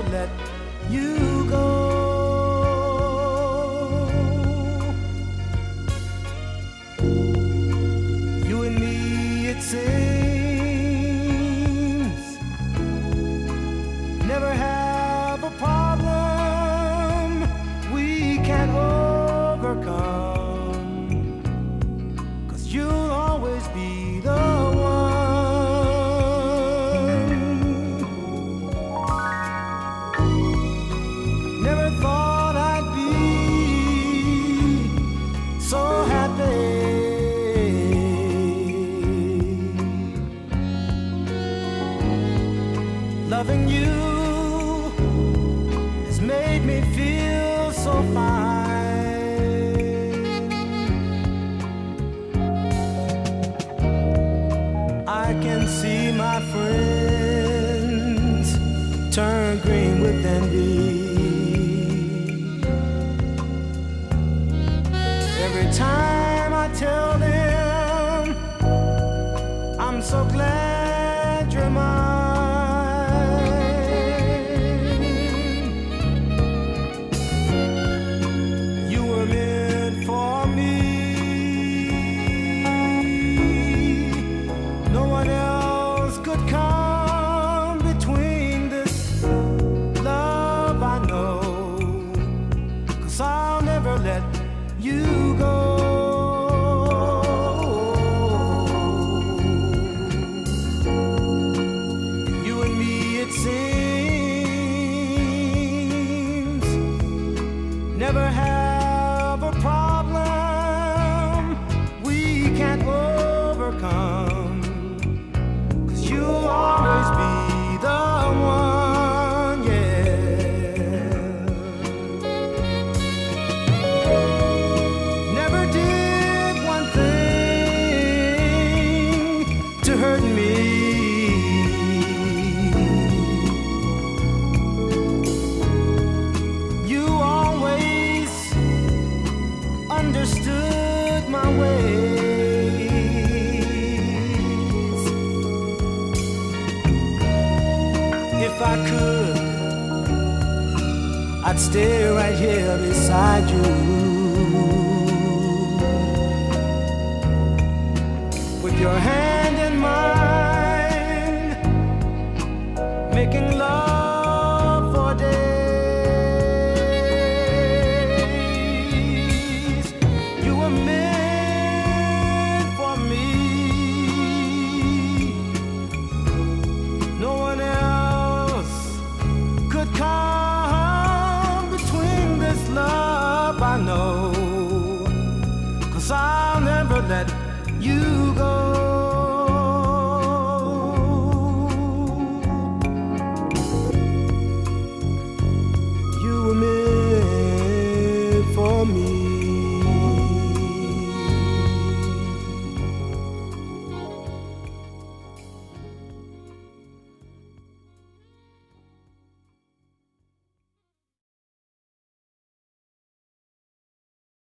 never let you go. You and me, it seems, never have a problem we can't overcome, 'cause you'll always be the one. Never thought I'd be so happy, loving you has made me feel so fine. I can see my friends turn green with envy every time I tell them I'm so glad you're mine. You were meant for me, no one else could come between this love I know, 'cause I'll never let you go. You and me, it seems, never have a problem we can't overcome, 'cause you'll always be the one, yeah. Never did one thing to hurt me. You always understood my ways. If I could, I'd stay right here beside you, with your hand in mine, making love for days.